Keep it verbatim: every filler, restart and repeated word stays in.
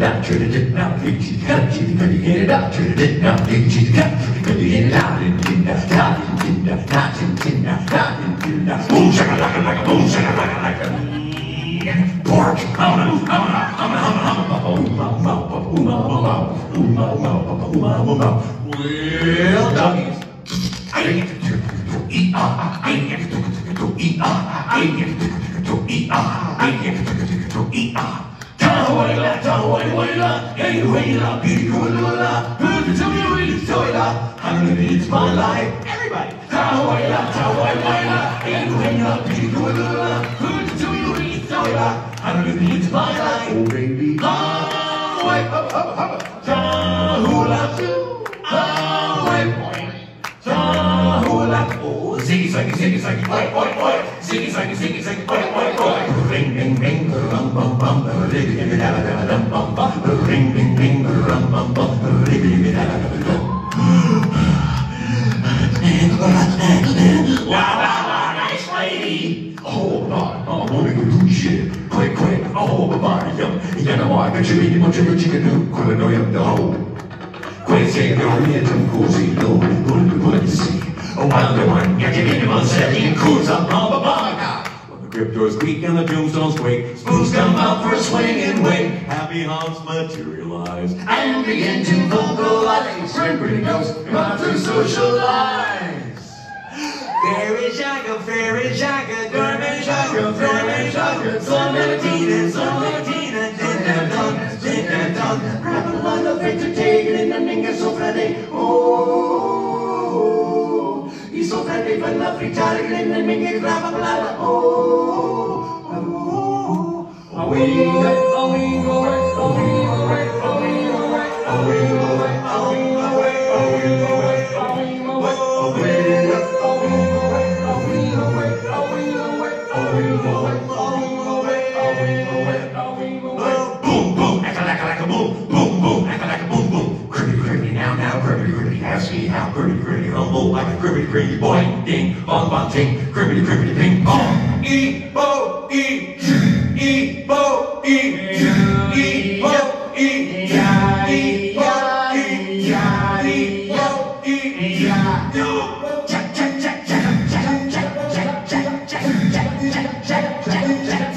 out, turn it out, you got to get it out, turn it out, you got to get it out, and in that, not in that, not in that, not in that, boom, shaka laka laka, boom, shaka laka laka. Pork, hama, hama, hama, hama, hama, uma, uma, uma, uma, uma, uma, uma. Well, doggies, I get to eat, ah, I get to eat, ah, I get to eat, ah, I get to eat, ah. Tahuela, tahuela, hey, huela, picolula, who's to me, really, toila, hundred minutes my life, everybody. Tahuela, tahuela, hey, huela, picolula, who's to me, really, toila, hundred minutes my life, oh baby. Ah, wait, hop, hop, hop, tahula, ah, wait, boy, tahula, oh, ziggy, zaggy, ziggy, zaggy, oi, oi, oi, ziggy, zaggy, ziggy, zaggy, oi, oi, oi. Ring, ring, ring, rum, bum, bum, ring, ring, da, da, da, bum, bum, ring, ring, ring, rum, bum, bum, ring, ring, da, da, da, wow, wow, wow, nice lady. Oh, God, I want to do shit. Quick, quick, oh, bye-bye, yum. You know why, but you really want to chicken do, couldn't know you the whole. Quick, say, you're in some cozy, no, couldn't do what see. Oh, I'm the one, you're getting him on setting, cool, some, bye-bye. Cryptos squeak and the tombstones quake. Spoons come out for a swing and wake. Happy haunts materialize and begin to vocalize. Spring pretty ghosts come out to socialize. Fairy shaka, fairy shaka, gourmet shaka, fairy shaka. Some Latina, some Latina, din da dun, din da dun. Grab a lot of it to take it in the ninga so Friday. Oh. So friendly when the free child in the mingle grab a bladder. Oh, oh, oh, we go, oh, we go, oh, we go, oh, we go, oh, we go, oh, we go, oh, we go, oh, we go, oh, we go, oh, we go, oh, we go, oh, we go, oh, we go, oh, we go, boom, boom, aka laka laka boom, boom, boom, aka laka boom, boom. Cribbity, cribbity, now, now, cribbity, cribbity, ask me how, cribbity, cribbity, humble, like a cribbity, cribbity, boing, ding, bong, bong, ting, cribbity, cribbity, ping, pong. E, bo, e, e, bo, e, e, bo, e, e, bo, e, e, bo, e, yo, check, check, check, check, check, check, check, check, check, check, check, check, check, check,